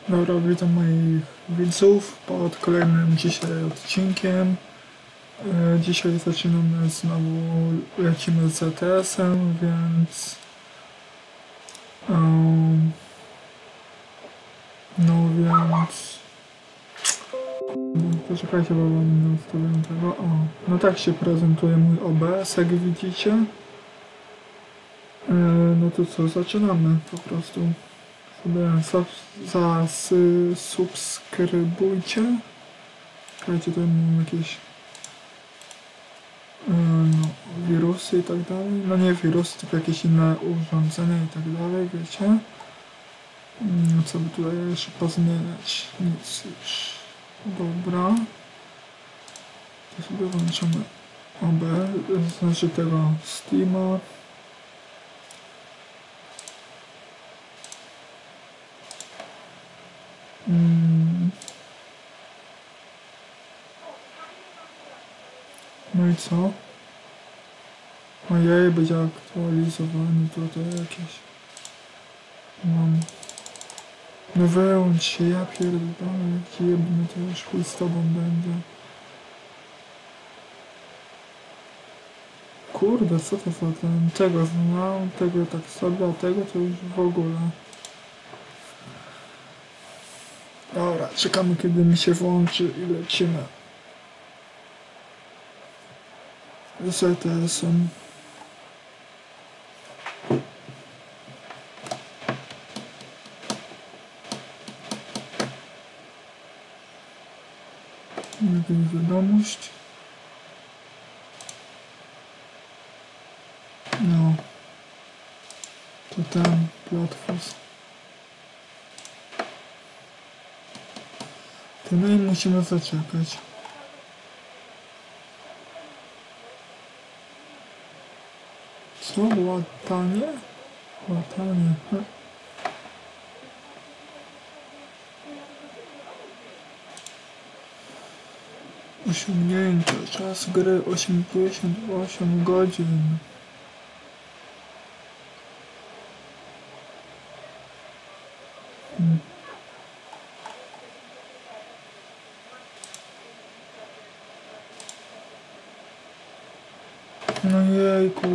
Dobra, witam moich widzów pod kolejnym dzisiaj odcinkiem. Dzisiaj zaczynamy znowu, lecimy z ZTS-em, więc poczekajcie, bo wam nie ustawiam tego. No tak się prezentuje mój OBS, jak widzicie. No to co, zaczynamy po prostu. Sobie subskrybujcie. Słuchajcie, tutaj mam jakieś wirusy i tak dalej. No nie wirusy, tylko jakieś inne urządzenia i tak dalej, wiecie. Co by tutaj jeszcze pozmieniać? Nic już. Dobra. To sobie włączymy OBS, znaczy tego Steama. No i co? Ojej, będzie aktualizowany tutaj jakieś. Mam. No wyłącz się, ja pierdolę, jaki jebny to już chuj z tobą będzie. Kurde, co to za ten? Tego znam, tego tak sobie, a tego to już w ogóle. Dobra, czekamy kiedy mi się włączy i lecimy. Z ZTS-em. Jakaś wiadomość. No. To ten platform. To no i musimy zaczekać. Co? Łatanie? Łatanie. Osiągnięcie. Czas gry 88 godzin. No jejku.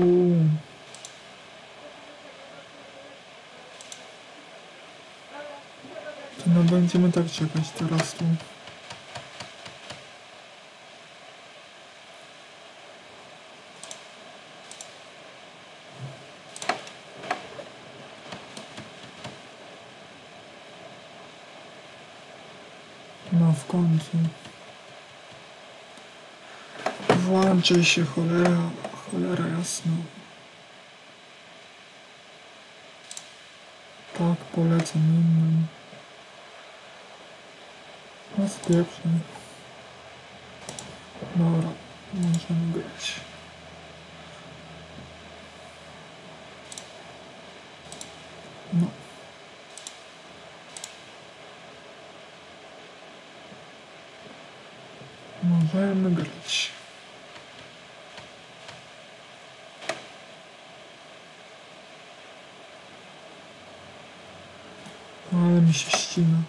To no będziemy tak czekać teraz tu. No w końcu. Włączaj się, cholera jasno. Tak, polecam innym. No spieprzę. Dobra, możemy grać. No. Możemy grać. Ale mi się ścina.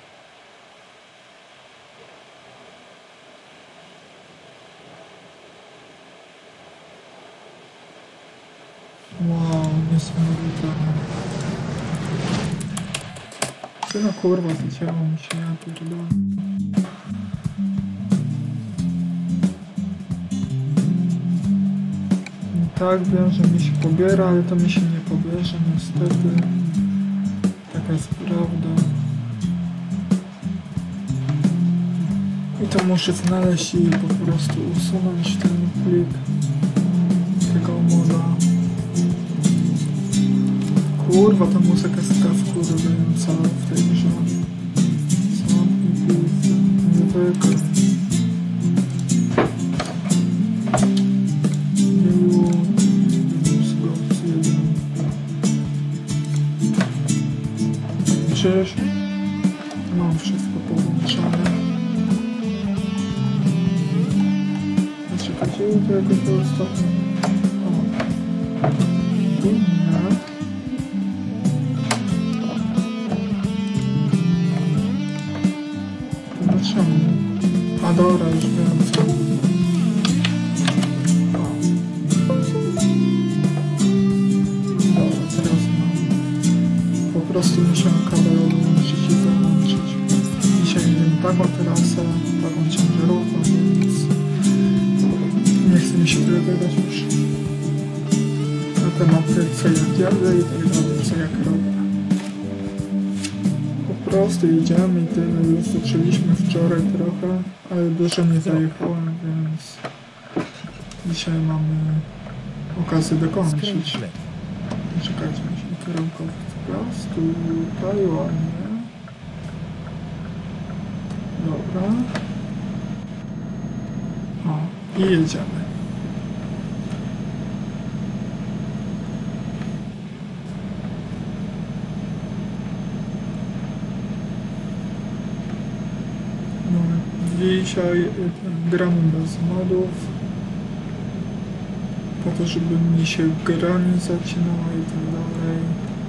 Wow, niesamowite. No kurwa, zacięło mi się, ja pierdolę. Tak, wiem, że mi się pobiera, ale to mi się nie pobierze, niestety. Taka jest prawda. I to muszę znaleźć i po prostu usunąć ten plik tego moda. Kurwa, ta muzyka jest taka wkurzająca w tej grze. Sam i pizza. Niewykle. Przecież mam wszystko połączone. Czekajcie, to jakoś to ostatnio. Czemu? A dobra, już wiem co. Dobra, teraz mam. Po prostu muszę kabel odłączyć i załączyć. Dzisiaj wiem taką trasę, taką ciężarówkę, więc nie chce mi się tyle gadać już na tematy, co jak jadę i tak dalej, co jak robię. Po prostu jedziemy i tyle. Już zaczęliśmy wczoraj trochę, ale dużo nie zajechałem, więc dzisiaj mamy okazję dokończyć. Czekajcie, mi się kierunkowy teraz, tutaj ładnie. Dobra. O, i jedziemy. No, dzisiaj gramy bez modów, po to, żeby mi się gra nie zacinała i tak dalej.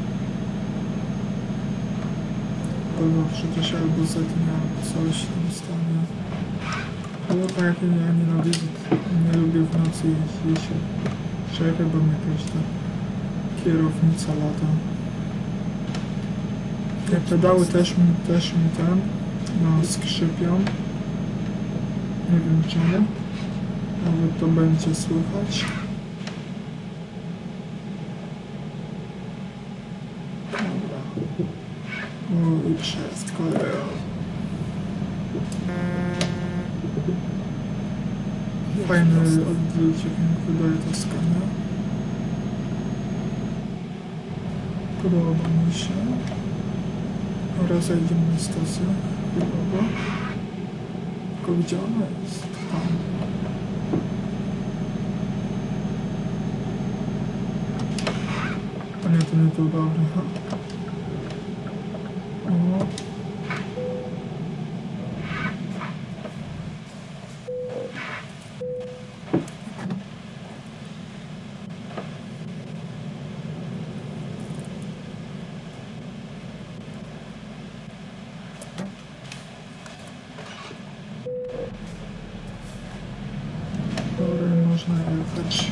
Bo przecież albo zetnie, albo coś tam stanie. Ale tak jak ja nienawidzę, nie lubię w nocy jeździć. Czekaj, bo mi jakaś ta kierownica lata. Te pedały też mi tam skrzypią. Nie wiem czemu. Nawet to będzie słychać. Dobra. O, i przejazd kolejowy. Fajny oddźwięk wydaje ta skania. Podoba mi się. Oraz zajdziemy na stację chwilową. Tylko gdzie ona jest? Tam. A nie, to nie to dobre. O. Dobra, można jechać.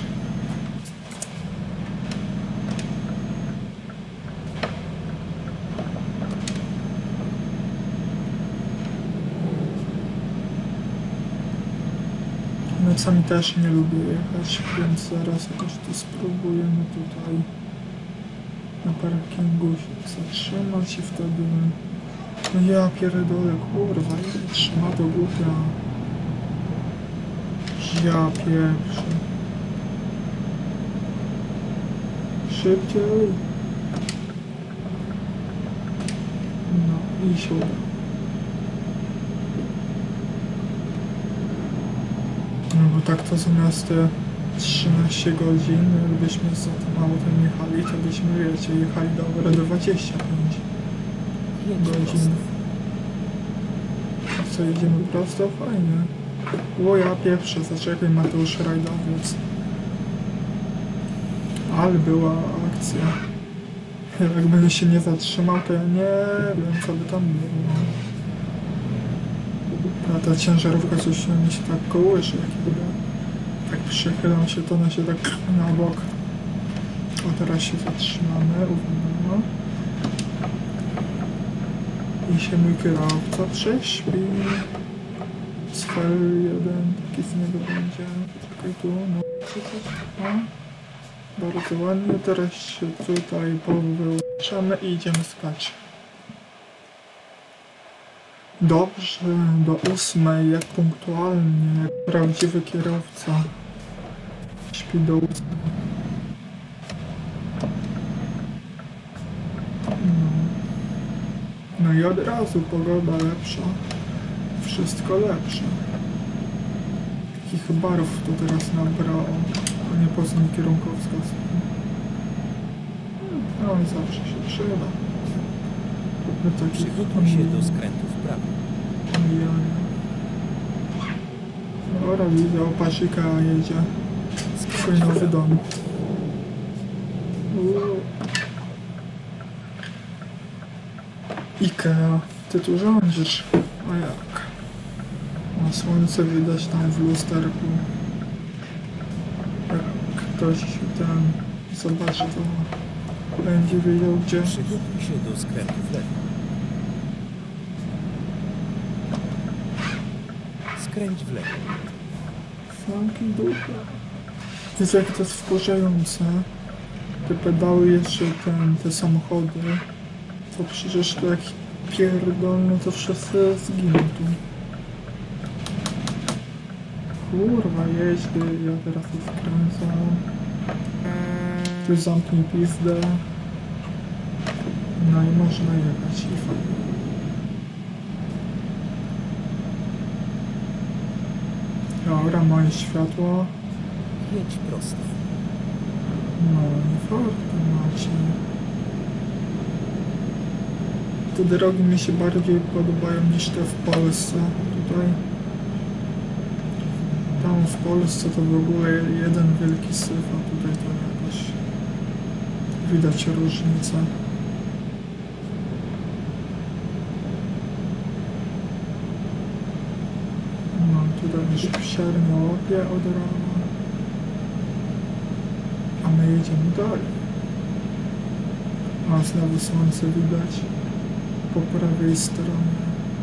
Nocami też nie lubię jechać, więc zaraz jakoś to spróbujemy tutaj na parkingu się zatrzymać i wtedy... No ja pierdolę, kurwa, ile trzyma to głupia. Ja pierwszy. Szybciej. No i się uda. No bo tak to zamiast te 13 godzin, gdybyśmy za tym autem jechali, to byśmy, wiecie, jechali dobre 25 godzin. A co, jedziemy prosto? Fajnie. O ja pierwszy, zaczekaj, Mateusz Rajdowiec. Ale była akcja. Jakbym się nie zatrzymał, to ja nie wiem, co by tam było. A ta ciężarówka coś mi się tak kołysze, jak tak przychylam się, to ona się tak na bok. O, teraz się zatrzymamy, uwaga. I się mój kierowca prześpi. Sfer 1, taki z niego będzie. Czekaj tu, no coś. Bardzo ładnie, teraz się tutaj powyłączamy i idziemy spać. Dobrze, do 8, jak punktualnie, jak prawdziwy kierowca. Śpi do 8. No i od razu pogoda lepsza. Wszystko lepsze. Takich barów to teraz nabrało, a nie poza kierunkowskaz. No i zawsze się przyda. Przygotuj się do skrętu w prawo. Dobra, widzę, opasika jedzie. Swój nowy dom. Ikea, ty tu rządzisz. A jak? A słońce widać tam w lusterku. Jak ktoś ten zobaczy, to będzie wiedział gdzie. Przygotuj się do skrętu w lewo. Skręć w lewo. Flanki dupa. Jest jak to jest wkurzające. Te pedały jeszcze te samochody. To przecież to jak pierdolno to wszyscy zginą tu. Kurwa jeździ, ja teraz tu skręcam. Tu zamknij pizdę. No i można jechać i fajnie. Dobra, moje światło. Jedź prosto. No i forty macie. Te drogi mi się bardziej podobają niż te w Polsce. Tutaj. Tam w Polsce to w ogóle jeden wielki syf, a tutaj to jakoś widać różnicę. No tutaj już psiarnia łapie od rana. A my jedziemy dalej. A znowu słońce widać po prawej stronie.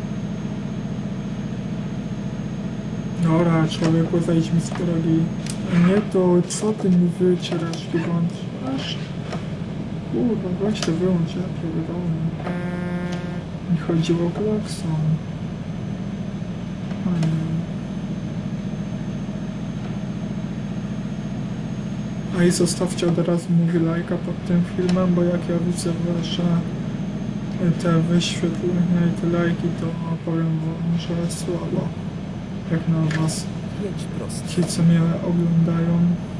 Dobra, człowieku, zejdź mi z drogi. Nie to, co ty mi wycierasz, wyłączasz? Kurwa, weź to wyłącz, ja pierdolę. Mi chodziło o klakson. A nie. A i zostawcie od razu, mówię, lajka pod tym filmem, bo jak ja widzę wasze te wyświetlenia i te lajki, to powiem wam, że słabo. Jak na was, Jedź prosto. ci co mnie oglądają.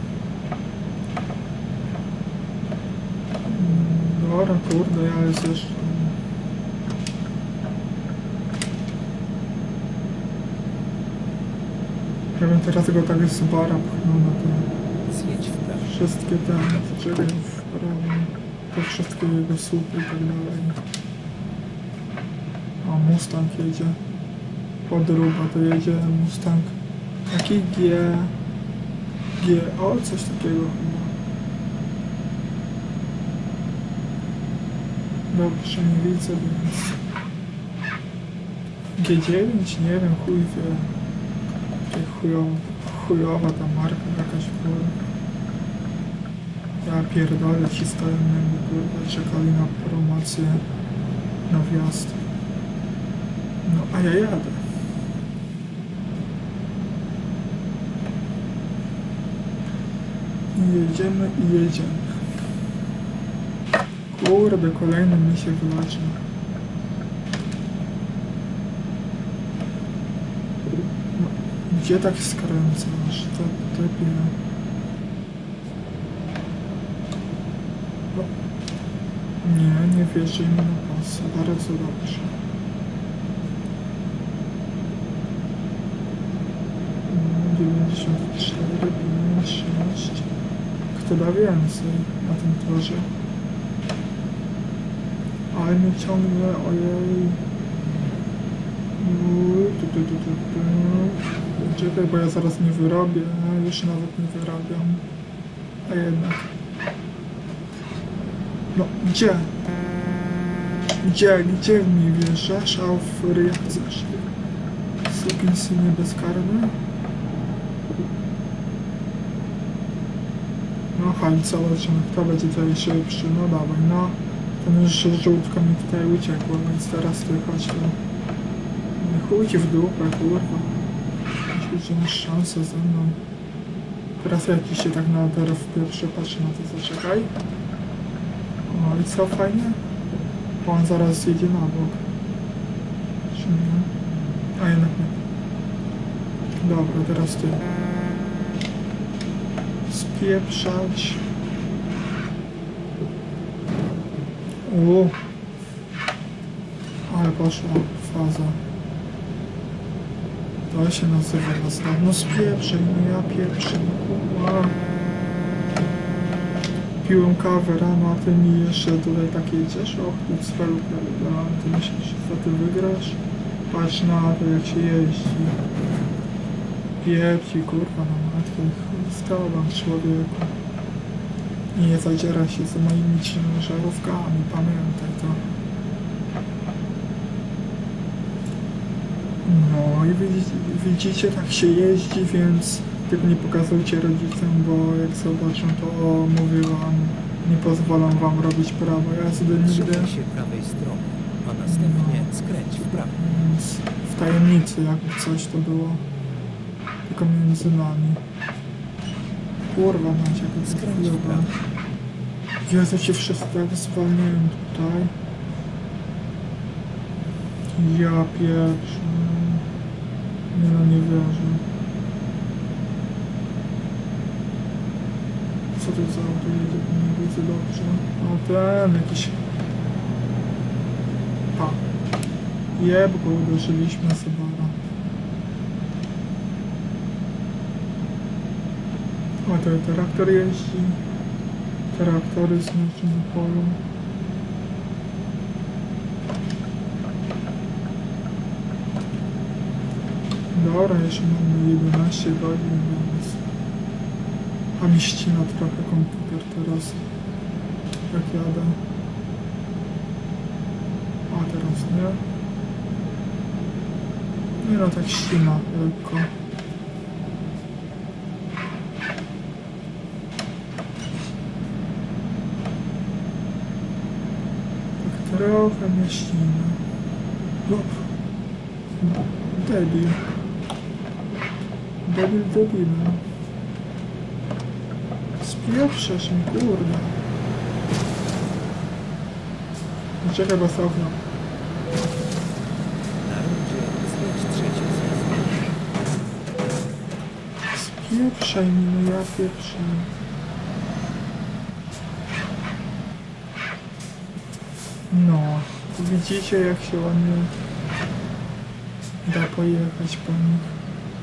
Dobra, kurde, ja jest jeszcze... Ja bym teraz go tak z bara pchnął na te Zjedź w prawo. wszystkie te, czekaj, w prawo, te wszystkie jego słupy i tak dalej. A Mustang jedzie. Podróba to jedzie Mustang. Taki o, coś takiego chyba. Dobrze, nie widzę, więc... G9? Nie wiem, chuj wie. Chujowa ta marka jakaś w ogóle. Ja pierdolę, ci stoją na mnie, kurwa, czekali na promocję, na wjazd. No, a ja jadę. Jedziemy i jedziemy. Kurde, kolejny mi się wylaczy. No, gdzie tak skręcasz? To typie. No. Nie wierzę mi na pas. Bardzo dobrze. No, 94, 56. Kto da więcej na tym torze? Ale mnie ciągnie, ojej. Czekaj, bo ja zaraz nie wyrobię, już nawet nie wyrabiam. A jednak. No, gdzie? Gdzie mi wjeżdżasz, a w ryj chcesz? Sukinsynie bezkarny? No chodź, zobaczymy, kto będzie tutaj szybszy. No dawaj, no. Ten już żółtko mi tutaj uciekło, więc teraz ty chodź tu. Chuj ci w dupę, kurwa. Myślisz, że masz szansę ze mną. Teraz jakiś się tak na teraz pierwszy patrzy na to, zaczekaj. O, i co, fajnie? Bo on zaraz jedzie na bok. Czy nie? A jednak nie. Dobra, teraz ty. Spieprzać. Ale poszła faza. To się nazywa nas dawno spieprzej, no ja pieprzę, no kurwa. Piłem kawę rano, a ty mi jeszcze tutaj tak jedziesz? Och, ty cwelu, ty myślisz, że ty wygrasz? Patrz na to, jak się jeździ. Pieprzi, kurwa, na matkę. Stałam człowieku. I nie zadziera się za moimi ciężarówkami, pamiętaj to. No i widzicie, tak się jeździ, więc tego nie pokazujcie rodzicom, bo jak zobaczą, to mówię wam, nie pozwolą wam robić prawo jazdy nigdy. Trzymaj się prawej strony, a następnie skręć w prawo. Więc w tajemnicy, jakby coś to było, tylko między nami. Kurwa, macie jak Skręć w prawo. Jezu, ci wszyscy tak zwalniają tutaj. Ja pierwszy. Nie no, nie wierzę. Co to za auto jedzie? Nie widzę dobrze. O, ten jakiś... Pa. Bo uderzyliśmy Sebara. O, to traktor jeździ. Traktory znaczy na polu. Dobra, jeszcze mamy 11 godzin, więc... A mi ścina trochę komputer teraz, jak jadę. A teraz nie. Nie no, tak ścina lekko. Tak trochę mnie ścina. Debil. Debilem. Spieprzasz mi, kurde. Czekaj, bo są okno. Na rundzie skręć trzecie zjazd. Spieprzaj mi, no ja pieprzę. No, widzicie jak się ładnie da pojechać po nich.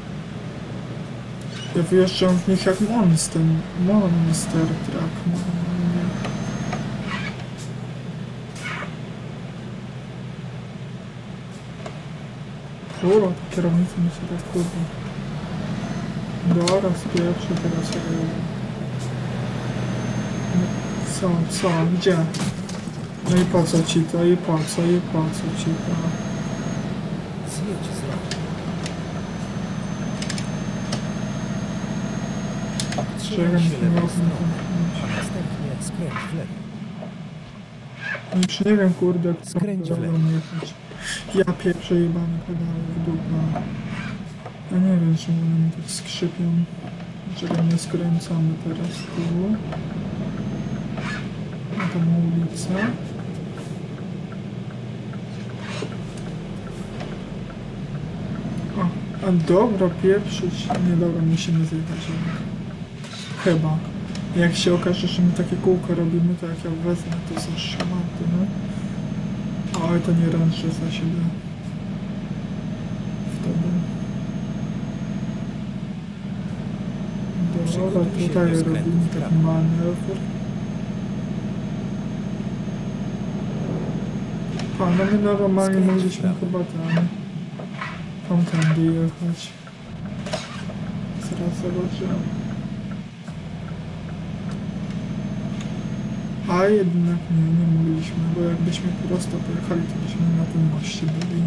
Ja wyjeżdżam w nich jak monster truck, normalnie. Kurwa, ta kierownica mi się tak kurwa. Dobra, spieprzę teraz. Co, gdzie? No i po co ci to, i po co ci to? Zjedź z rogu. Trzymaj się lewej strony, a następnie skręć w lewo. No już nie wiem, kurde, jak Skręć w lewo. jechać. Ja pieprzę jebany pedały w dupę. Ja nie wiem, czemu one mi tak skrzypią. Dlaczego nie skręcamy teraz tu? Na tą ulicę. A dobra, pieprzyć. Nie, dobra, musimy zjechać. Chyba. Jak się okaże, że my takie kółko robimy, to jak ja wezmę, to za szmaty, no. Oj, to nie ręczę za siebie. Wtedy. Dobra, tutaj robimy taki manewr. A, no my normalnie mogliśmy chyba tamtędy jechać. Zaraz zobaczymy. A jednak nie mogliśmy, bo jakbyśmy prosto pojechali, to byśmy na tym moście byli.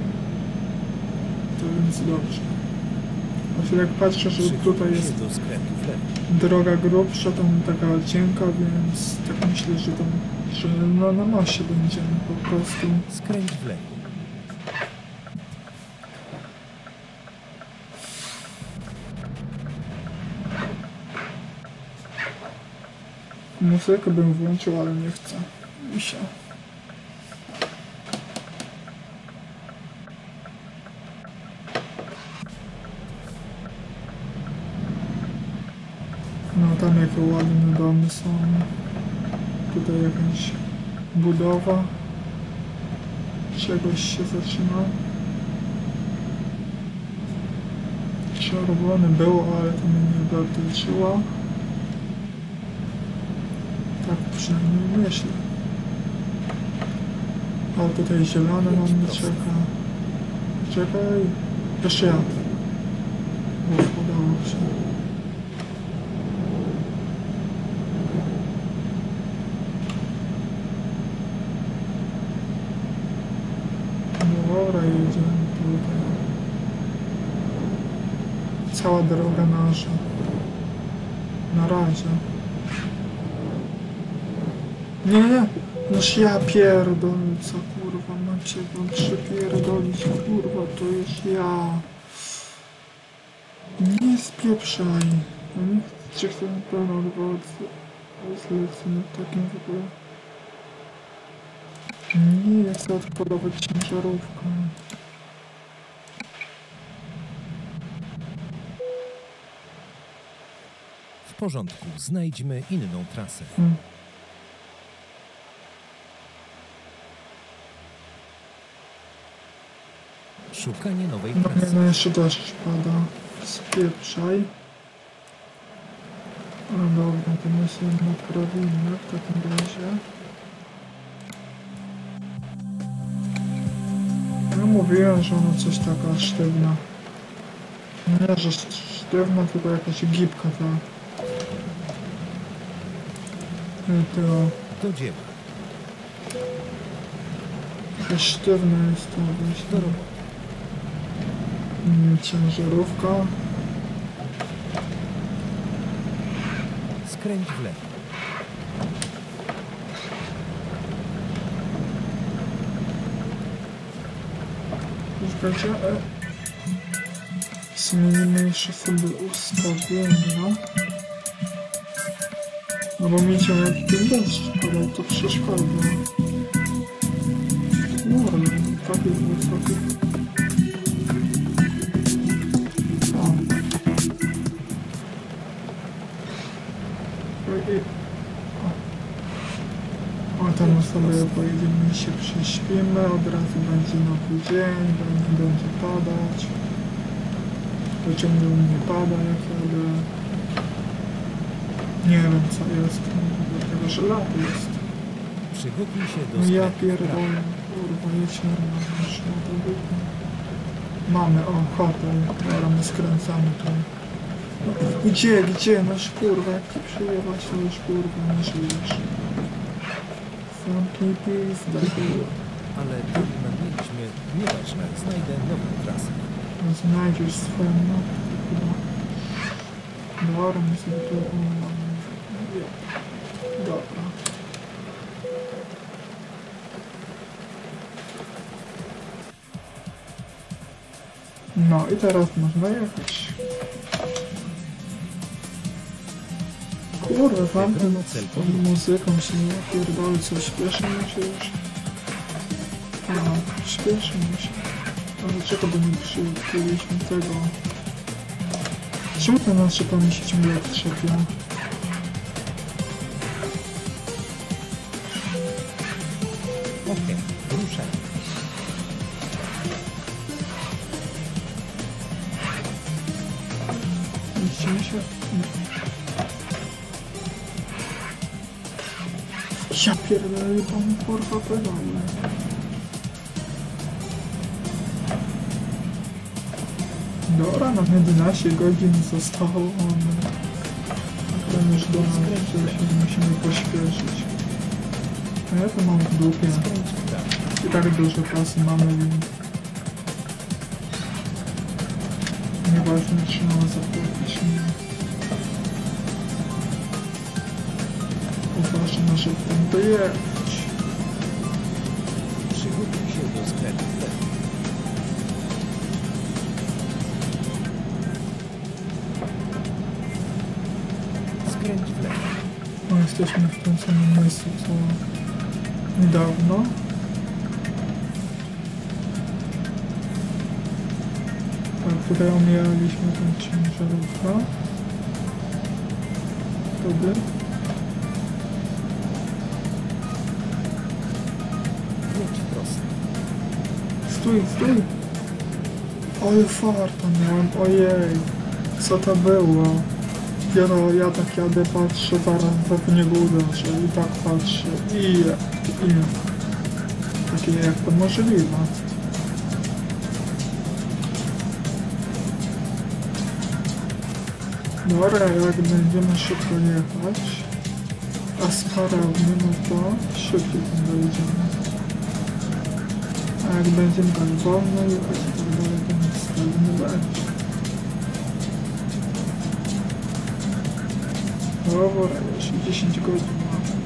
To więc dobrze. Właśnie jak patrzę, że tutaj jest droga grubsza, tam taka cienka, więc tak myślę, że tam, że no, na moście będziemy po prostu. Skręć w lewo. Muzykę bym włączył, ale nie chcę. Misia. No tam jakie ładne domy są. Tutaj jakaś budowa. Czegoś się zaczyna. Czerwone było, ale to mnie nie dotyczyło. Tak przynajmniej myślę. O, tutaj zielone na mnie czeka. Czekaj. Jeszcze ja. Udało się. Dobra, jedziemy tutaj. Cała droga nasza. Na razie. Nie! Noż ja pierdolę, co kurwa macie wam przypierdolić, kurwa, to jest ja. Nie spieprzaj. Ja nie chcę, chcę na pewno odwołać zlecenie w takim w ogóle. Nie, ja chcę odpalować ciężarówkę. W porządku, znajdźmy inną trasę. Szukanie nowej No nie, trasy. no jeszcze deszcz pada. Spieprzaj. No dobra, to my sobie naprawimy w takim razie. Ja mówiłem, że ona coś taka sztywna. Nie, że sztywna, tylko jakaś gibka ta. To Do dzieła. jakaś sztywna jest to właśnie. Ciężarówka. Skręć w lewo. Czekajcie, zmienimy jeszcze sobie ustawienia. No bo mi cię ten deszcz padał, to przeszkadza. No ale taki wysoki. O, tam sobie pojedziemy, się prześpimy, od razu będzie nowy dzień, będzie padać. To ciągle u mnie pada, jak jadę. Nie wiem co jest, dlatego że lato jest. Przygotuj się do No ja skrętu w prawo. pierdolę, kurwa, jedź normalnie, już na to wyjdę. Mamy, o, hotel, dobra, my skręcamy tu. No, gdzie, noż kurwa, jak ty przyjechać, to już kurwa, nie żyjesz. Zamknij pizdę, kurwa. Ale tam na mieliśmy, nieważne, znajdę nową trasę. Znajdziesz swoją mapę, chyba. Dobra, my sobie tu mamy. Dobra. No i teraz można jechać. Kurwa, tamten z tą muzyką się nie pierdolę, co śpieszy mi się już. A, śpieszy mi się. A dlaczego by nie przyjęliśmy tego? Czemu te nasze pamięci ciągle trzepią? Okej, ruszaj. Mieścimy się? Nie. Ja pierdolę, pan kurwa pedale. Dobra, nam 11 godzin zostało, ale już do nas się musimy pośpieszyć. A ja to mam w dupie. Skręć w prawo. I tak dużo kasy mamy, więc nieważne, czy mamy zapłacić, nie. Uważam, że ten dojechać. Przygotuj się do skrętu w lewo. Skręć w lewo. No, jesteśmy w tym samym miejscu, co niedawno. Tak, tutaj omijaliśmy tą ciężarówkę. Wtedy. Jedź prosto. Stój! Ale farta miałem, ojej. Co to było? Ja tak jadę, patrzę, zaraz w niego uderzę i tak patrzę i takie jak to możliwe. Dobra, jak będziemy szybko jechać, a sprawnie, no to szybciej tam dojedziemy. A jak będziemy tak wolno jechać, to dalej to nic z tego nie będzie. Dobra, jeszcze 10 godzin mamy.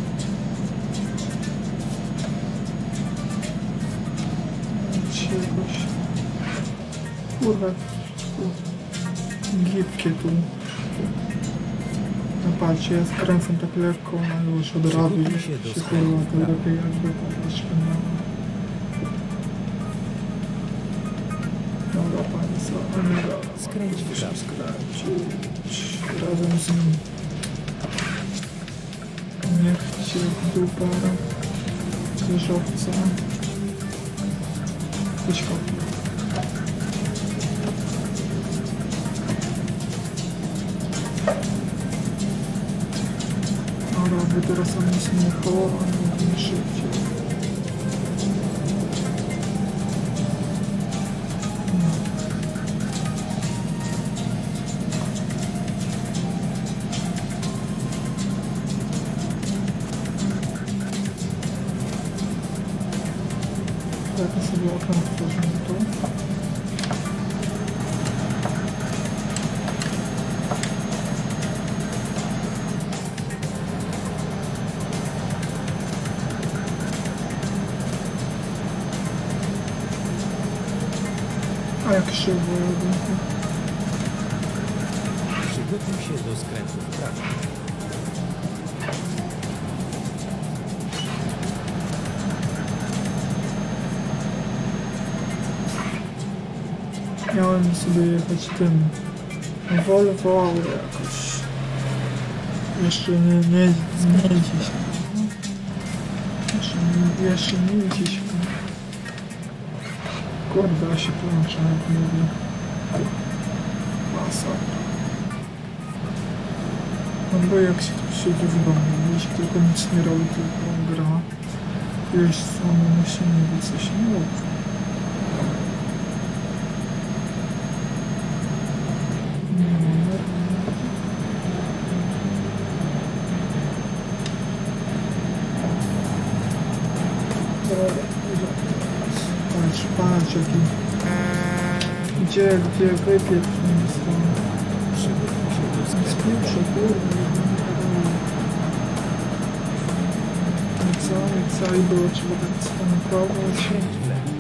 Czegoś. Kurwa. Gipkie tu. No patrzcie, ja skręcam tak lekko, a już od razu się chyba to lepiej jakby tak szpinało. Dobra, pani co? Nie da. Skręć w prawo. Skręcić razem z nim. Niech cię w dupę krzyżowca. Chodź kopię. Dobra, wy teraz sam nic nie koło, a nie będziemy szybciej. Tak, sobie okno otworzymy tu. A jak krzywo jadę. Przygotuj się do skrętu w prawo. Miałem sobie jechać tym Volvo, ale jakoś jeszcze nie dziś. Jeszcze nie dziś. Kurde, się plączę, jak mówię. Masakra. No bo jak się tu siedzi w domu, jeśli tylko nic nie robi, tylko gra, jeść samo musi nie wie, co się mówi. Patrz jaki... Gdzie wypieprz mnie stąd? Przygotuj się do skrętu. Spieprze, kurde. I co? I było trzeba tak spanikować. Skręć w lewo.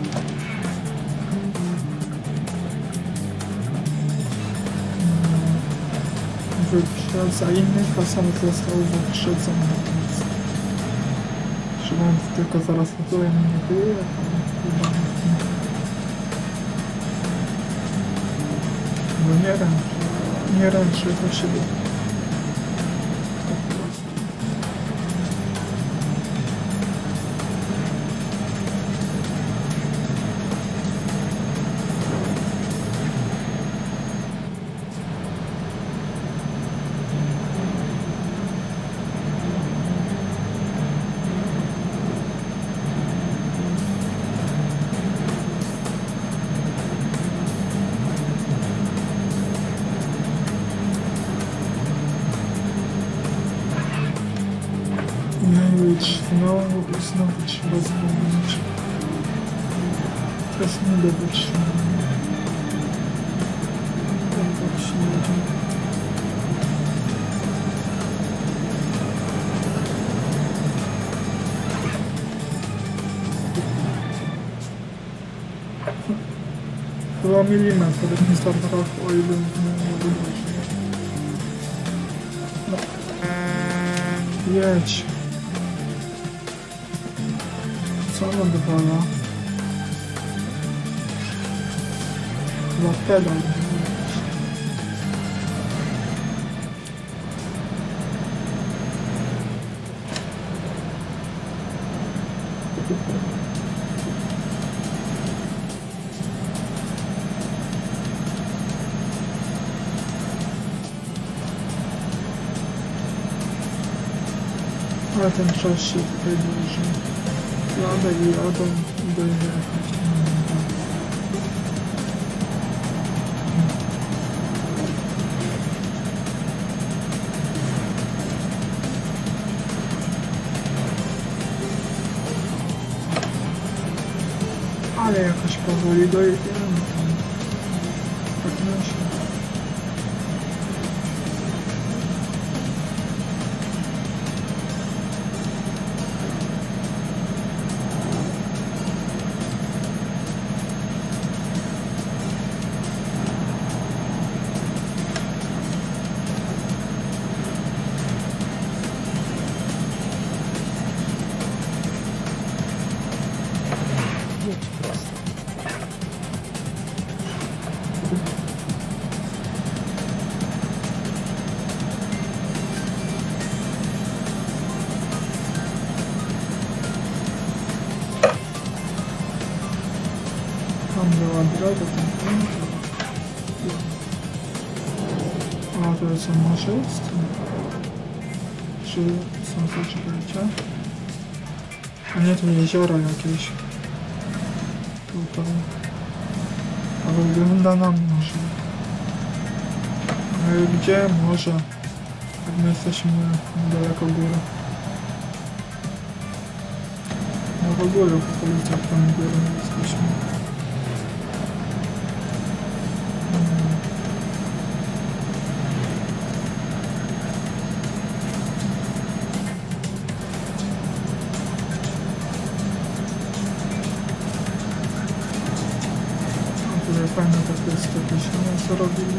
Wyprzedza innych, a sam został wyprzedzony. Trzeba tylko zaraz tutaj mnie było, chyba bo nie ręczy do siebie. Po prostu. Znowu trzeba zwolnić. To jest nie do wytrzymania. Tak się jedzie. Chyba milimetr, nie zabrakło, o ile nie wychodzi. No. Jedź. Co ona dowala? Chyba pedał. Ale ten czas się tutaj dłuży. Jadę i jadą i dojechać. Ale jakoś powoli dojedziemy tam. Tak myślę. Jedź prosto. Tam była droga, tam piękna. A to jest może jest? Czy są to, czekajcie? A nie, to jeziora jakieś. Tutaj. Ale wygląda na morze. Ale gdzie morze? Jak my jesteśmy daleko góry. No w ogóle w okolicach tam góry jesteśmy. Tutaj fajne takie jest jakieś mięso robili.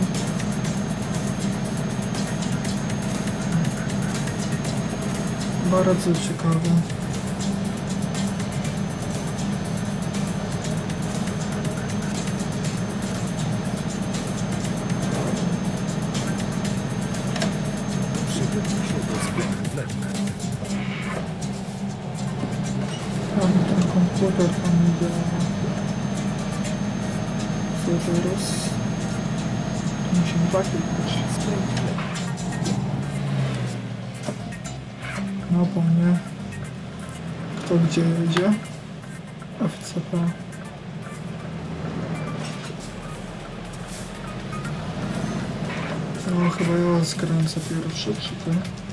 Bardzo ciekawe. Przygotujcie się do skrętu w lewo. Tam ten komputer tam idzie. Co teraz? Tu musimy zakryć. Skręt w lewo. No po mnie. Kto gdzie jedzie? FCP. No chyba ja skręcę pierwszy, czy ty?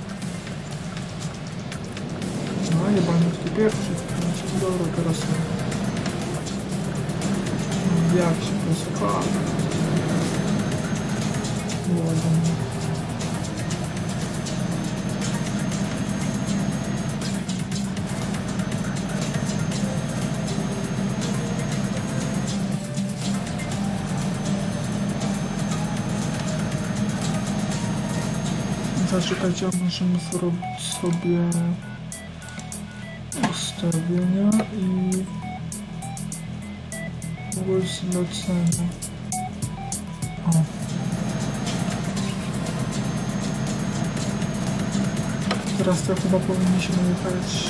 No chyba nie ty pierwszy. Dobra, teraz jak się posłucha? Ładnie. Zaczekajcie, możemy zrobić sobie ustawienia i zlecenia. O. Teraz to chyba powinniśmy jechać.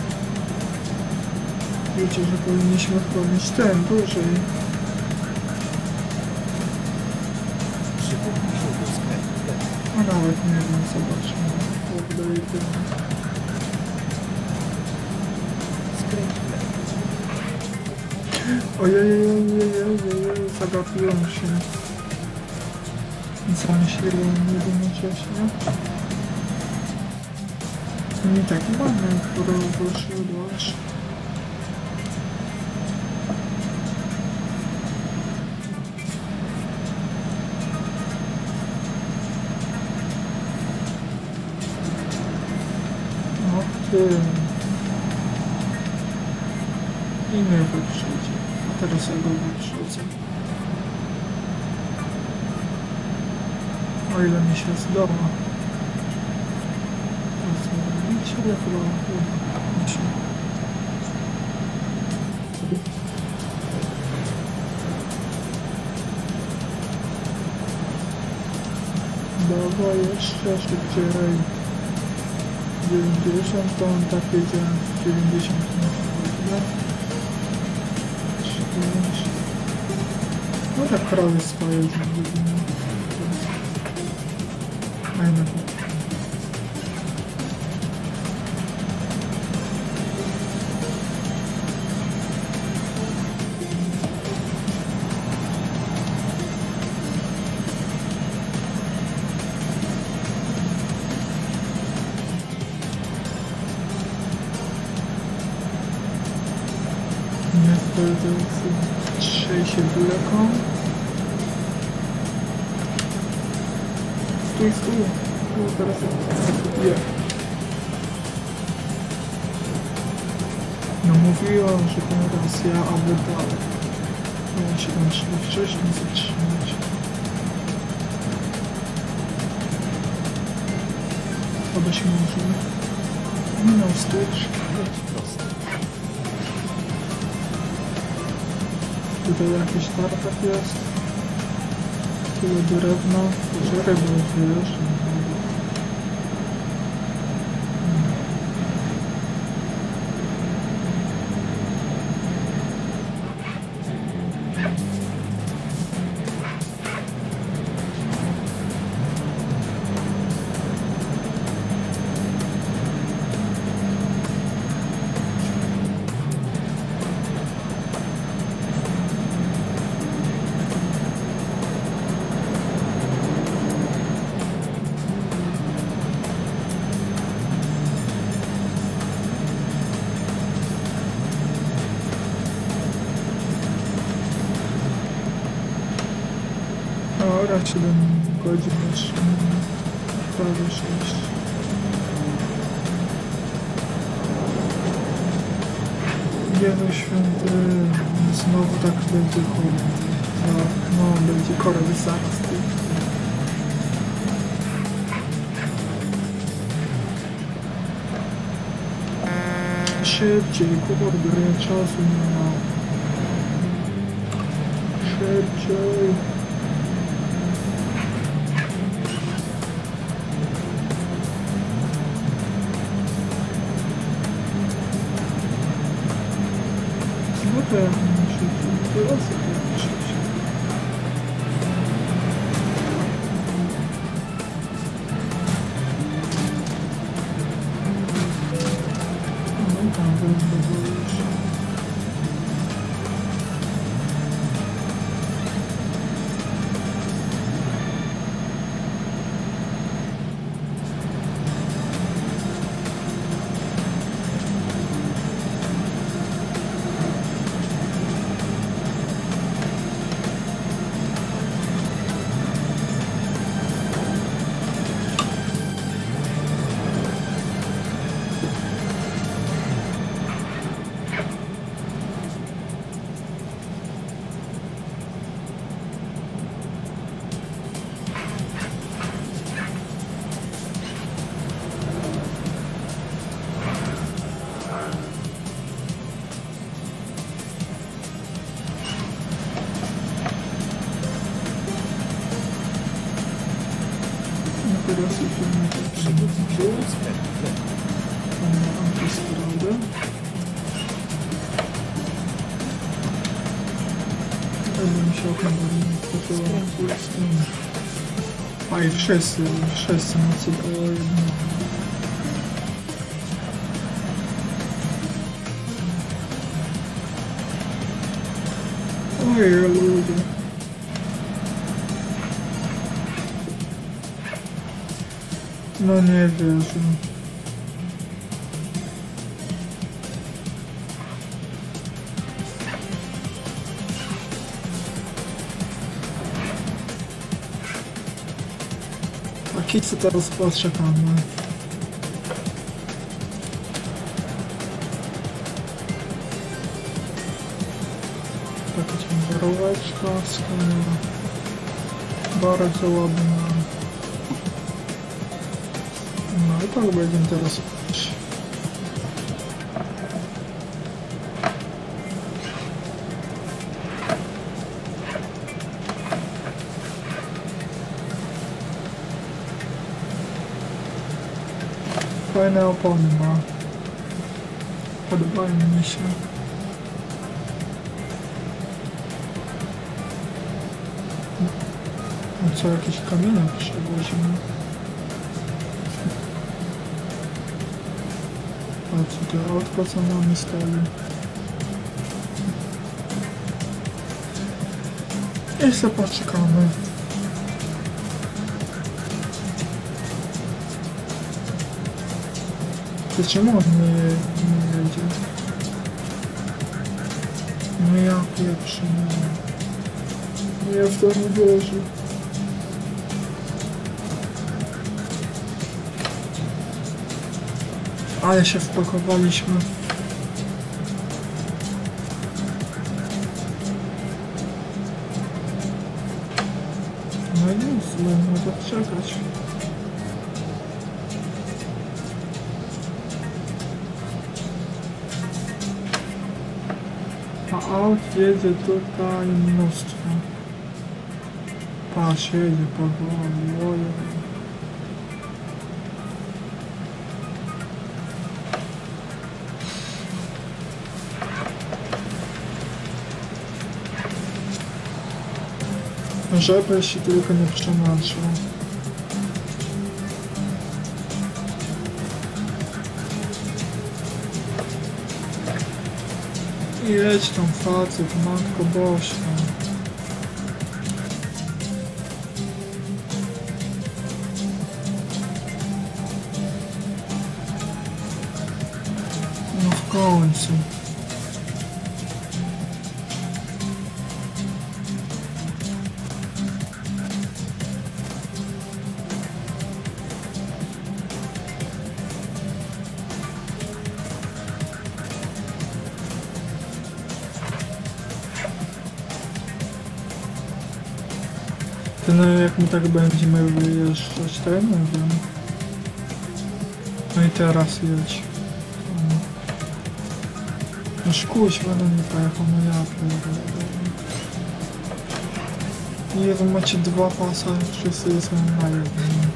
Wiecie, że powinniśmy chyba mieć ten dłużej. Przygotujcie się do skrętu w lewo. A nawet nie wiem, zobaczmy. Jak dojedziemy. Skręt w lewo. Ojej, zagapiłem się. Zamyśliłem jednocześnie. Nie taki ładny, który wyszedłeś. O ty. I mnie wyprzedzi. A teraz ja go wyprzedzę. O ile mi się zdoła. Teraz nie chyba uda mi się. Dawaj jeszcze szybciej. 90 to on tak jedzie 90 na no tak krały swoje zrobimy. Fajne. Niestety Trzej się wyleką. Stój, stój. No teraz je. No mówiłam, że teraz ja, a wy dalej. Ja się tam trzeba wcześniej zatrzymać. Chyba się może minął stycz. Tutaj jakiś tartak jest. Tyle drewna. Że ryby wiesz. Ora 7 godzin jeszcze, prawie 6. Jezu Święty, znowu tak będzie korek. No, będzie korek zaraz. Szybciej, kurde, czasu nie ma. Szybciej. No to muszę szybciej. No i tam będzie już. Teraz idziemy na autostradę. Będę musiał chyba z tym. A i wszyscy na co było jedno. Oj, ludzie. No nie wierzę. A kiksy teraz poczekamy. Taka ciężaróweczka, skóra. Bardzo ładna. No i tak będzie teraz. Fajne opony ma. Podobają mi się. No co, jakieś kamienie przewozimy? A co to autko co nami stoi? Jeszcze poczekamy. To czemu on nie jedzie? No ja pierwszy, nie. Ja w to nie wierzę. Ale się wpakowaliśmy. No i nic, będę tak czekać. A aut jedzie tutaj mnóstwo. Patrz, jedzie powoli, ojej. Żeby się tylko nie przemaczył. Jedź tam facet, matko boska. No w końcu. Ty no jak my tak będziemy wyjeżdżać, to ja nie wiem. No i teraz jedź. No kuźwa, no nie pojechał, no ja pierdolę. Jezu, macie dwa pasa, wszyscy są na jednym.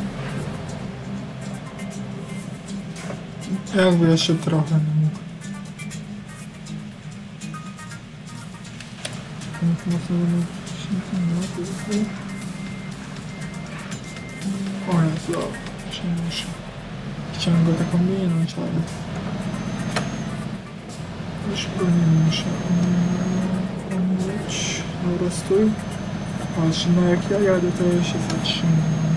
Jakby jeszcze trochę nie mógł. O Jezu, muszę. Chciałem go tak ominąć, ale... Już go nie muszę ominąć. Dobra, stój. Patrz, no jak ja jadę, to ja się zatrzymam.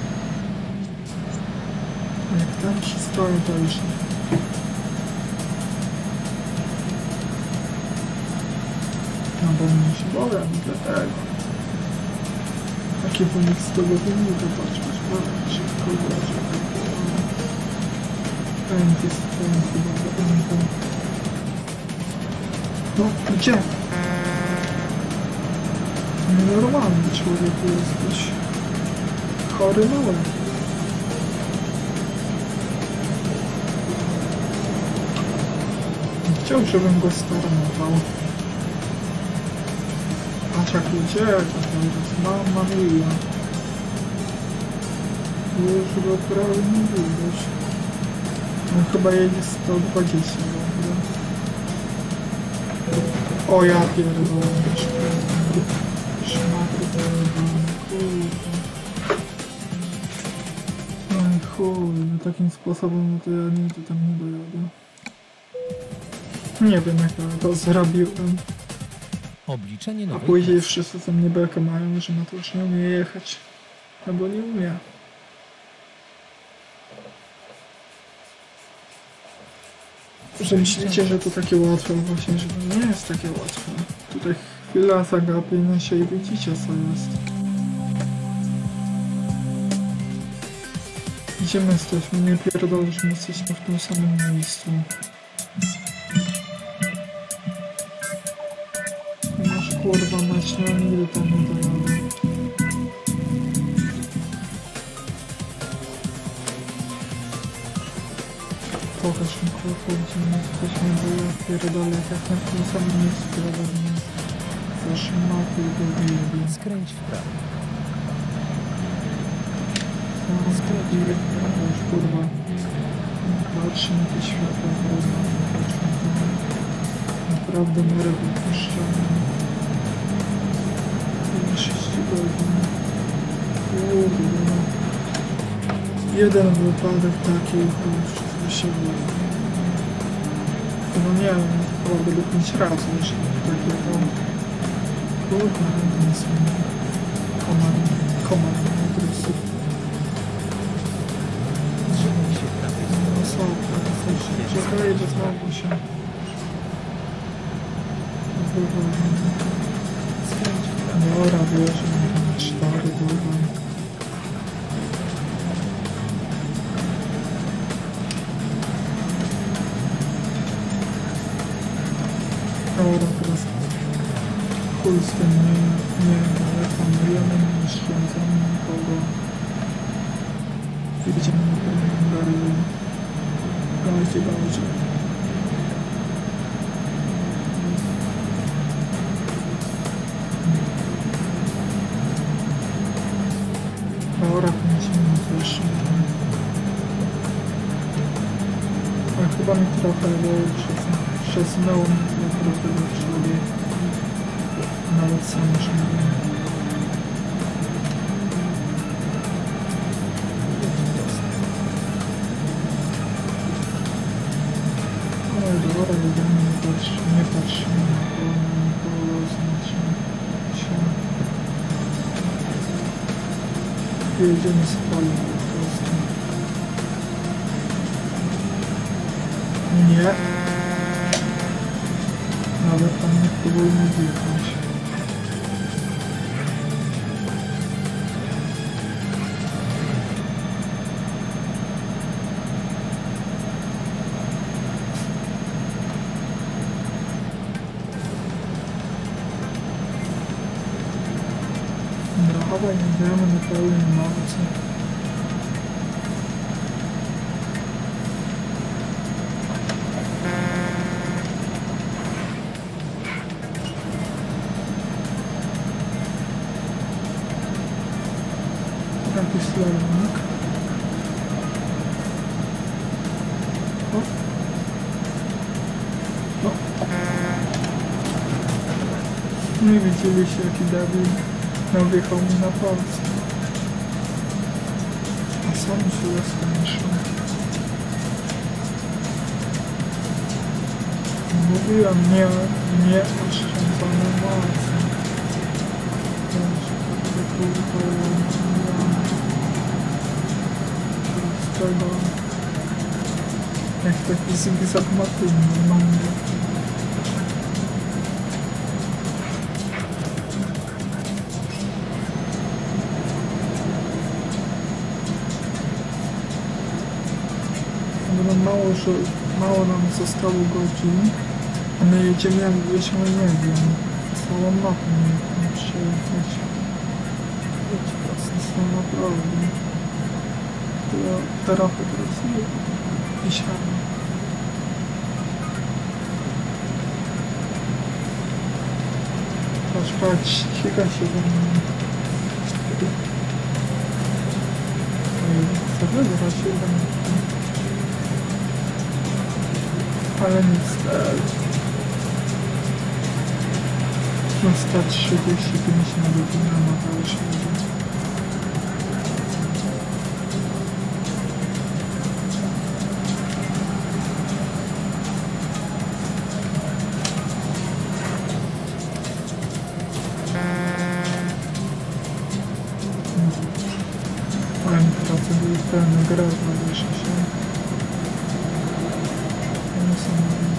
Jak tam się stoi, to już nie. No bo mnie się boję, dlatego. Takie wynik z tego wynika, patrz, szybko uważaj. Pęty, dobra, no, gdzie? Nienormalny człowiek jesteś. Chory mały. Chciał, żebym go staranował. Patrz jak jedzie, to jest mama mia. Już go prawie nie widać. No chyba jedzie 120, dobra. O ja pierdolę. Szmaty pierdolę, kurwa. No i chuj, no takim sposobem no to ja nigdy tam nie dojadę. Nie wiem jak ja to zrobiłem. Obliczenie A nowej później trasy. wszyscy ze mnie bekę mają, że Mateusz nie umie jechać. Albo nie umie. Że myślicie, że to takie łatwe, właśnie, że to nie jest takie łatwe. Tutaj chwila zagapienia się i widzicie co jest. Gdzie my jesteśmy? Nie pierdolę, że my jesteśmy w tym samym miejscu. Masz kurwa mać, no nigdy tam nie dojadę. Pokaż mi kurwa, gdzie my jesteśmy, bo ja pierdolę, jak na tym samym miejscu jadę. Zaszmaty do biedy. Skręć w prawo. Już kurwa. Patrzę na te światła, kurwa. Naprawdę nerwy puszczane. 6 godzin. Kurde. Jeden wypadek taki, to wszystko się wydaje. No nie wiem, naprawdę by 5 razy już takie to... Kurwa, nie są... Komand, adresy. Trzymaj się prawej strony. No są, czekaj, że znowu się... Skręć w lewo. Dobra, wierzę, 4 dodam. Dobra, teraz chuj z tym nie reklamujemy, nie oszczędzamy nikogo. Idziemy na pewno dalej. Dajcie. Dobra, kręcimy też. A chyba mi trochę przesunęło mnie trochę do przodu. Nawet sam już nie wiem. Ale dobra, jedziemy, nie patrzymy na to, znaczy się. Jedziemy z falą po prostu. Nie. Nawet tam nie próbujmy wjechać. Brawo, jedziemy na pełnej mocy. Taki slalomik. O. Nie widzieliście jaki debil wjechał mi na palce. A sam się rozkończył. Mówiłem, nie oszczędzamy mocy. Czego? Jak taki zygzak maty normalnie. Mało nam zostało godzin, a my jedziemy jak byśmy, nie wiem, całą mapę nie przejechać. Jedź prosto. To naprawdę. Trochę teraz nie siadam. Patrz, ściga się za mną. Co wybrać się za mną? Ale niestety. No 135 na godzinę ma dalej się jedzie. Ale mi pracę był ten grę, wyszło się. Niesamowite.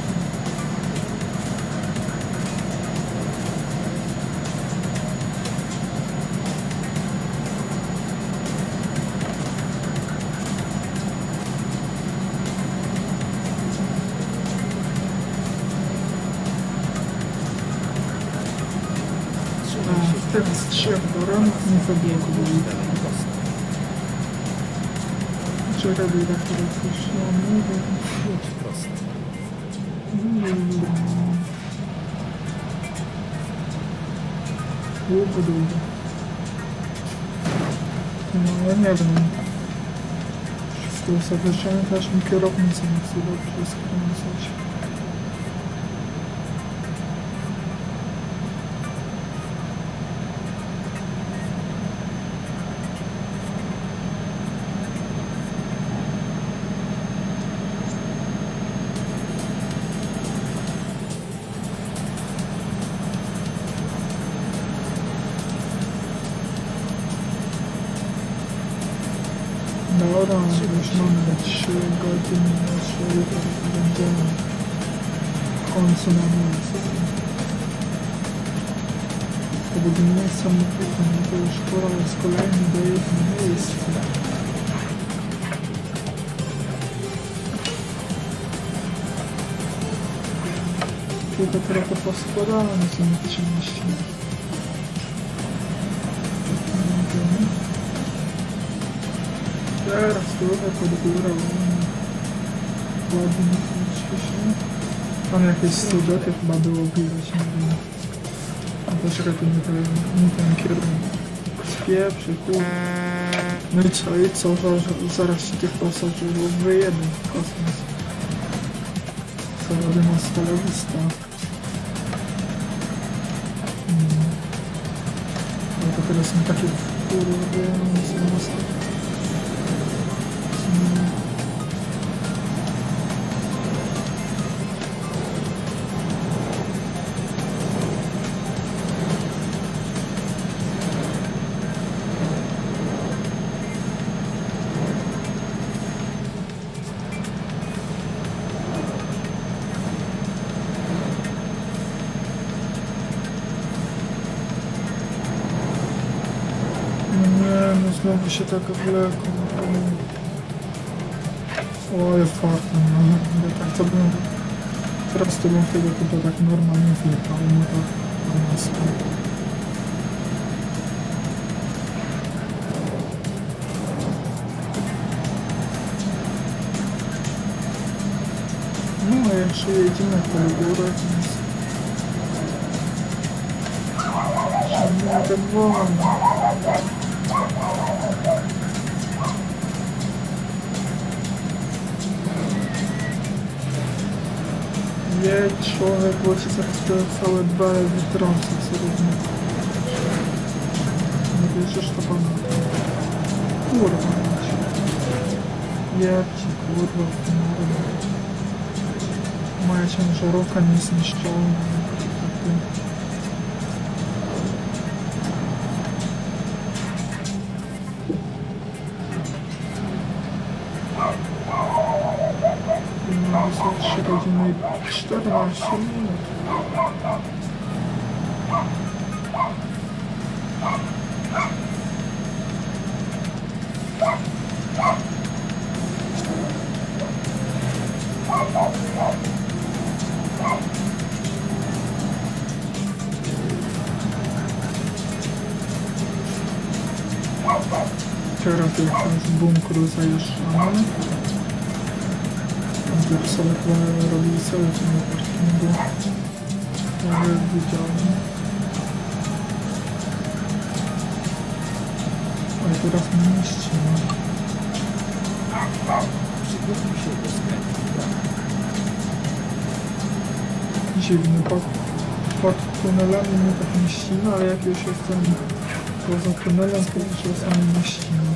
Teraz 3 do rana nie zablokowali. Czekaj, by tak teraz już nie wiem. Jedź prosto. Długo. No ja nie wiem. Wszystko zawieszenie też mi kierownicę nie chce dobrze skręcać. Dobra, już mamy 3 godziny, jeszcze jutro będziemy w końcu na nocy. To będzie niesamowite, no to już pora jest kolejny do jednego miejsca. Tylko teraz to poskładane są te części. Teraz trochę pod górę, ładnie się. Tam jakieś studety chyba było widać, nie wiem. A to czekaj, to nie ten kierunek. Spieprzy, kurde. No i co, zaraz ci tych pasażerów wyjedę w kosmos. Co robię na stole wystaw. Ale to teraz są takie wkurwiające mosty. Znowu się tak wleką. Oj, farta, no. Tak to bym... Teraz to bym wtedy chyba tak normalnie wjechał, no tak. No, jeszcze jedziemy po górę, więc... Nie tak wolno. Jedź, człowiek, bo ci zaraz te całe dwa wytrącą, co równo. Nie wierzysz, to pan... Kurwa, jedź, kurwa, w tym robię. Moja ciężarówka nie jest niszczona. Są 3 godziny i 14 minut. Teraz jestem z bunkru zajeżdżamy. Tam sobie chyba robili selfie na parkingu. Ja już widziałem. Ale teraz nie mieścimy. Przygotuj się do skrętu. Dziwny, pod tunelami nie tak mieścimy, ale jak już jestem poza tunelem, to już czasami mieścimy.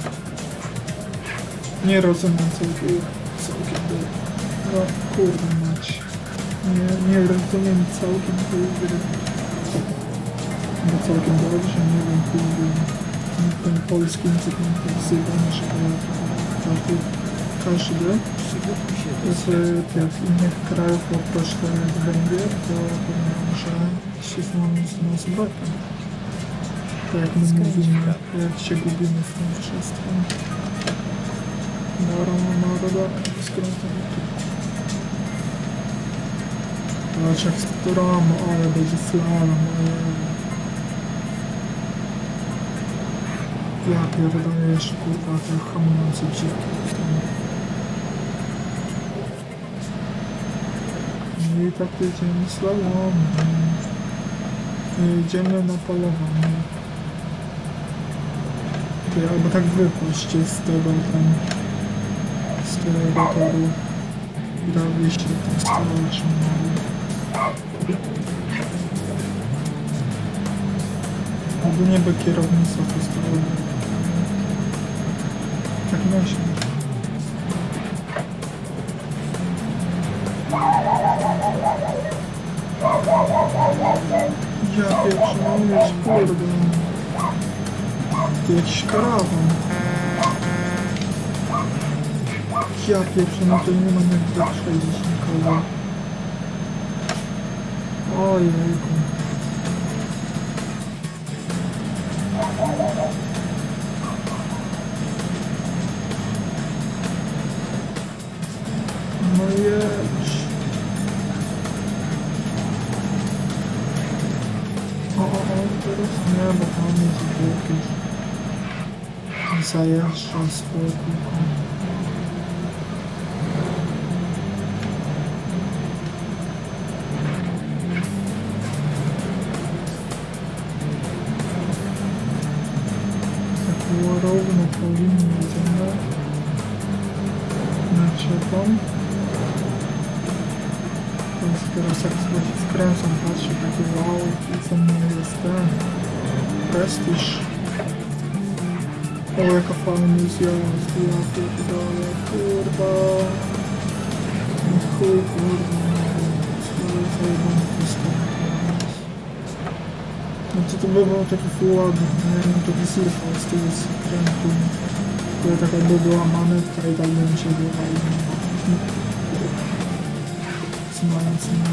Nie rozumiem całkiem było. No kurde mać. Nie rozumiem całkiem tej gry. Bo całkiem dobrze, nie wiem, kurde. Ten polski język nie wzywa naszego każdy. Z tych innych krajów oprócz Węgier, to powiem, że się z nas beka. Tak jak my mówimy, jak się gubimy w tym wszystkim. Naroda skrętami. Patrz jak stramo, ale będzie slalom, ja pierdolę jeszcze kurwa te hamujące dziwki w tym. I tak jedziemy slalom. Jedziemy na polowanie. Albo tak wypuśćcie z tego tam, z tego toru. Prawie się tam stołeczą. Albo nie by kierownica postała. Tak nosi. Ja pierdolę, kurde. To jakiś karawan. Ja pierwszy, no to nie mam jak tak przejść nikogo. Ojejku. Nie, bo tam jest jakieś zajeżdża swoje kółko. Tak było równo po linii jedziemy. Na trzecią. Teraz jak sobie skręcam, patrzę takie wow, i co mnie jest ten prestiż. O, jaka fajna zjazd, ja pierdolę, kurwa. Chuj, kurwa, skoro zajebany postęp. No to by był taki full ładny, nie wiem, to wysypał z tego skrętu. To taka by była manetka i tak bym się wjechał. Znający mnie.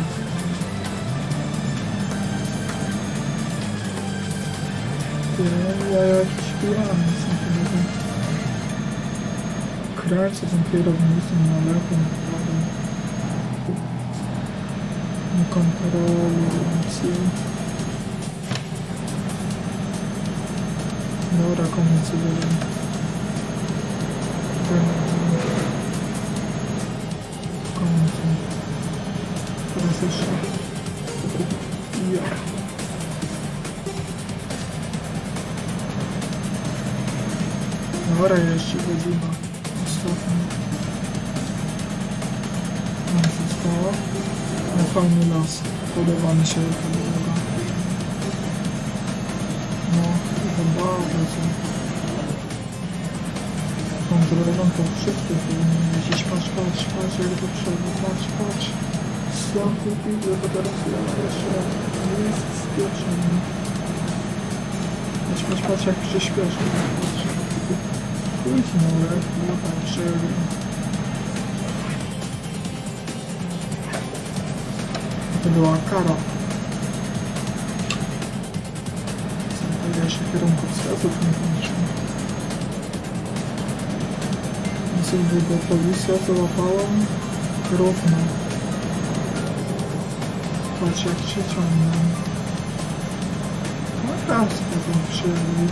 Ja jakiś pijany są chyba. Kręcę tym kierownicą na lewo, na prawo. Nie kontroluję nic. Dobra, koniec sobie. Koniec. Teraz jeszcze. Ja. Dobra, jeszcze godzina. Ostatnia. Nam zostało. Ale fajny las. Podoba mi się ta droga. No, chyba bardzo. Tą drogą to wszystko powinno jeździć. Patrz, jak do przodu. Patrz. Słabo widzę, bo teraz ja jeszcze jest spieszony. Patrz, jak się śpieszy. Pójdź no, jak patrzę. To była kara. Ja jeszcze kierunkowskazów nie kończę. Sobie go policja załapała równo. Patrz jak się ciągną. No teraz potem przyjęli.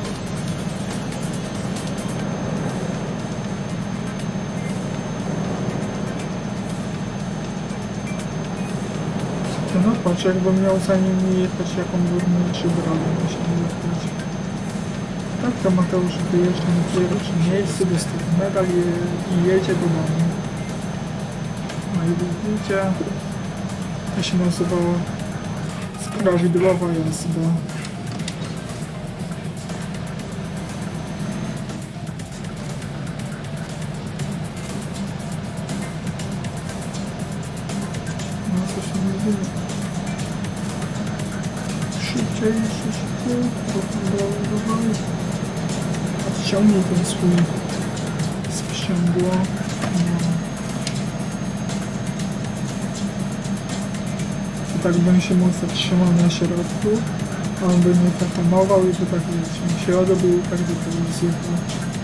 No patrz, jakbym miał za nimi jechać, jaką górniczy drogę musiał jechać. Tak to Mateusz wyjeżdża na pierwszym miejscu, dostaje medal i jedzie do domu. No i widzicie, to się nazywa prawidłowa jazda. No co się nie dzieje? Szybciej, trochę odciągnij ten swój sprzęgło. I tak bym się mocno trzymał na środku, a on by mnie tak hamował i by tak wiecie, się odobył i tak by to zjechał.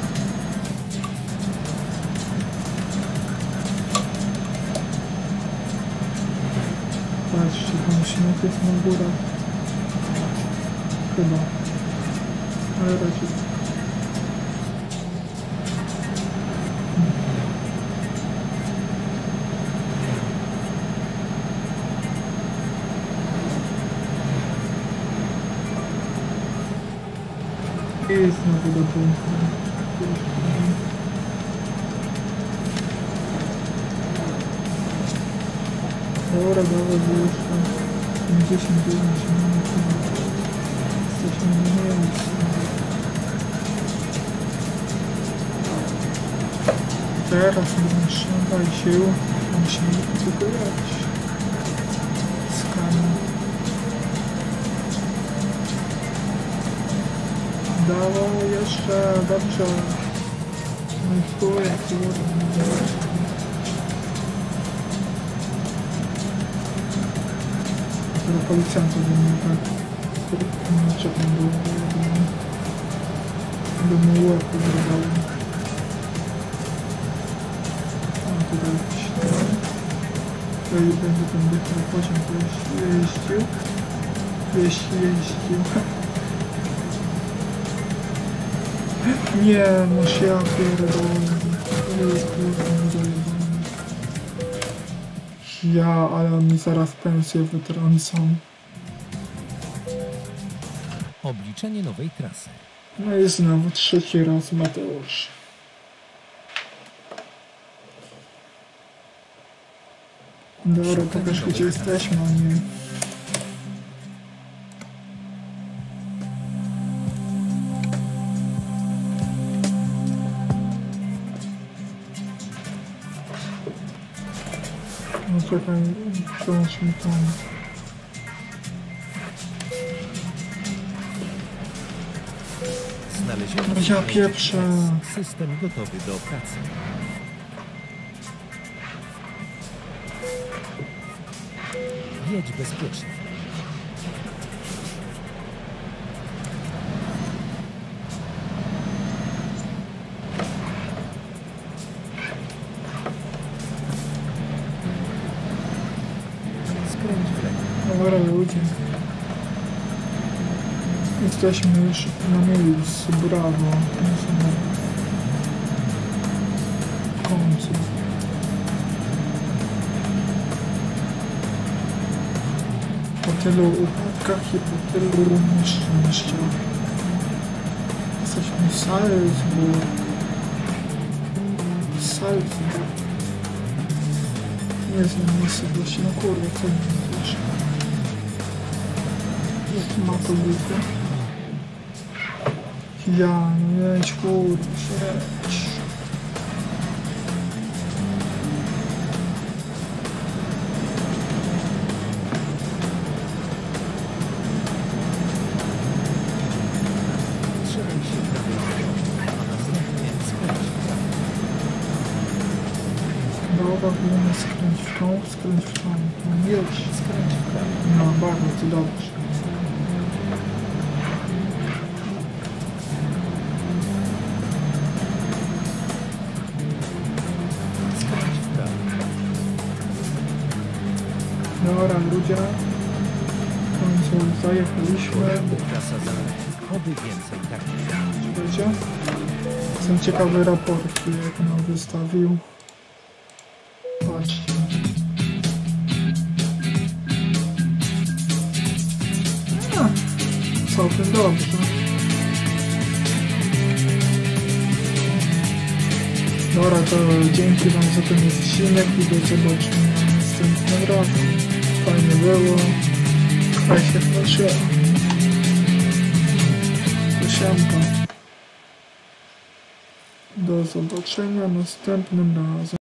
Patrzcie, tam śnieg jest na górę. Chyba. Ale raczej. I znowu do punktu. Dobra, wyjeżdżam. 59 minut. Jesteśmy na miejscu. Teraz nie trzeba sił, musimy tylko jechać. Skamy. Dało jeszcze, dobrze. No i tu jak policjantów do mnie tak czekam do mnie łapy zrobiły. Mam tutaj jakiś tam. Tutaj będzie ten poziom jeździł. jeździł. Nie, no się ja pierdolę. Jest kurwa niedojebany. Ja, ale oni zaraz pensję wytrącą. Obliczenie nowej trasy. No i znowu trzeci raz Mateusz. Dobra, pokaż gdzie jesteśmy, a nie... No czekaj, przełączmy tam. Znaleziony Ja pieprzę. system gotowy do pracy. Jedź bezpiecznie. Skręć w lewo. Dobra ludzie. Jesteśmy już na miejscu, brawo. W końcu. Po tylu upadkach i po tylu nieszczęściach. Jesteśmy w Salzburg. Nie znam miejsca właśnie, no kurwa, co nie mówisz? Jaki ma to buty? Ja, no jedź, kurwa, jedź. Trzymaj się prawej strony, a następnie skręć w prawo. Dobra, wiemy, skręć w tą. No jedź. Skręć w prawo. No, bardzo dobrze. Skręć w prawo. Dobra, ludzie. W końcu zajechaliśmy. Trasa za oby więcej takich. Wiecie? Są ciekawe raporty, jak nam wystawił. Patrzcie. Całkiem dobrze. Dobra, to dzięki wam za ten odcinek i do zobaczenia następnym razem. Fajnie było. Fajnie się patrzyło. Do zobaczenia następnym razem.